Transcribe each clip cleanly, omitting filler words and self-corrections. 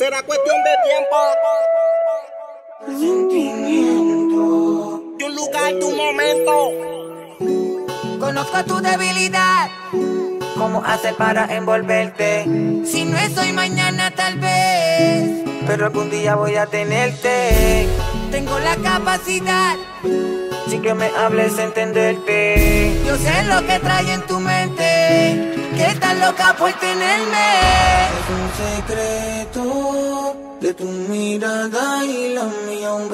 Será cuestión de tiempo. Sentimiento. De un lugar, de un momento. Conozco tu debilidad. ¿Cómo hacer para envolverte? Si no es hoy, mañana tal vez. Pero algún día voy a tenerte. Tengo la capacidad. Sin que me hables, entenderte. Yo sé lo que trae en tu mente. Que estás loca por tenerme. Es un secreto de tu mirada y la mía, un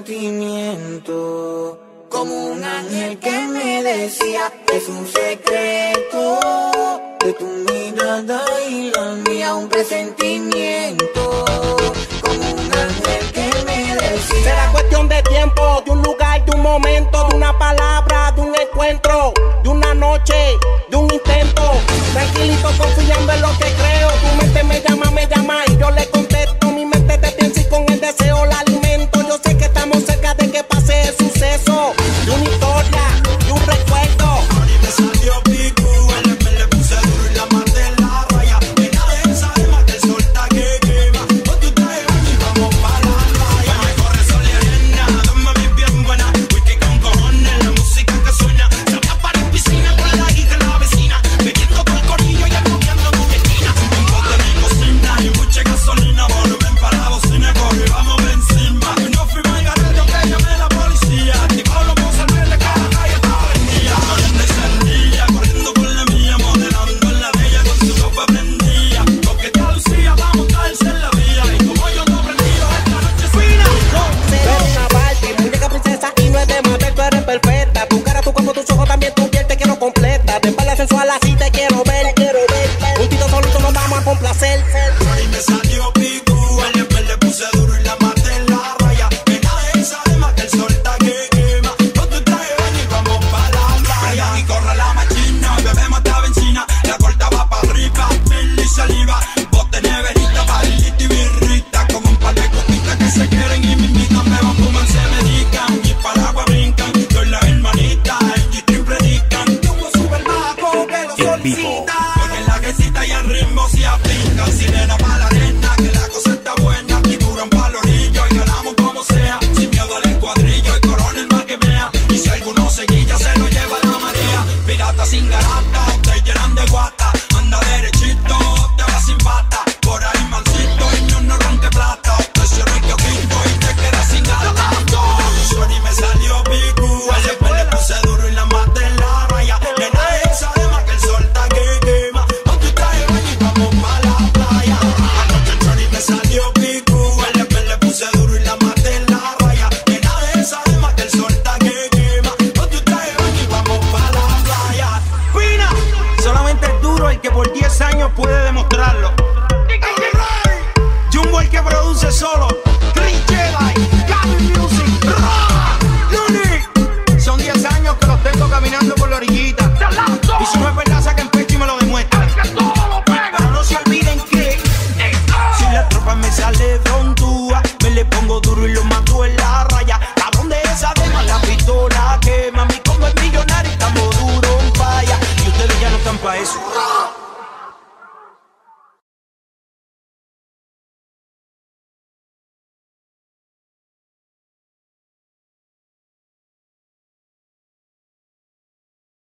presentimiento. Como un ángel que me decía, es un secreto de tu mirada y la mía, un presentimiento. Como un ángel que me decía. Será cuestión de tiempo, de un lugar, de un momento, de una palabra, de un encuentro, de una noche, de un intento. Tranquilito, confiando en lo que creo. Tu mente me llama y yo le contesto. Mi mente te piensa y con el deseo la alimento. Yo sé que estamos cerca de que pase el suceso. De una historia, de un recuerdo. Y me salió pico, le puse duro y la maté en la raya. Que nadie sabe más que el sol está que quema. Ponte un traje y vamos para la playa. Me corre sol y arena, dos mami bien buenas. Whisky con cojones, la música que suena. Sabía para en piscina con la hija de la vecina. Bebiendo con el corillo y empuñando en mi esquina. Un bote de cocina y mucha gasolina. Volumen para la bocina, corre, vamos por encima. Y no fuimos al garete que llamé a la policía. Activado los mozos de la calle está prendida. Corriendo y sandía, corriendo por la mía. Modelando en la de ella con su ropa prendida. Porque está Lucía, vamos a darse en la vía. Y como yo no prendido, esta noche es fina. Pero una Barbie, muñeca princesa y no es de matar, tú eres perfecta. Tu cara, tu cuerpo, tus ojos, también tu piel te quiero completa. De espalda sensual así te quiero ver. Juntito solito nos vamos a complacer. Y me salió pico, le puse duro y la maté en la raya. Que nadie sabe más que el sol está que quema. Ponte un traje y vamos para la playa. Y corre la machina, bebemos esta benzina. La corta va para arriba, mil y saliva. Bote neverita, bailita y birrita. Como un par de copitas que se quieren y me invitan. Me van, fuman, se medican y para el agua brincan. Soy la hermanita, el G-Stream predican. Como sube el bajo que lo solicita. Porque en la quesita y el ritmo se aplican. Sirena para la arena, que la cosa está buena. Tiburan para los orillos y ganamos como sea. Sin miedo al escuadrillo y coronel más que vea. Y si alguno se guilla, se lo lleva la marea. Pirata sin garata, te llenan de guata. Anda derechito, te vas sin pata. Por ahí mansito y no ronque plata. Precio rico quinto y te quedas sin gata. Shorty me salió pico, después le puse duro y la maté en la raya. Que nadie sabe más que el sol está que quema. Ponte un traje y vamos pa' la playa. Anoche Shorty me salió pico, después le puse duro y la maté en la raya. Que nadie sabe más que el sol está que quema. Ponte un traje y vamos pa' la playa. ¡Pina! Solamente es duro el que por 10 años puede demostrarlo. Jumbo el que produce solo. Chris Jedi, Gabby Music, Luni. Son 10 años que los tengo caminando por la orilla.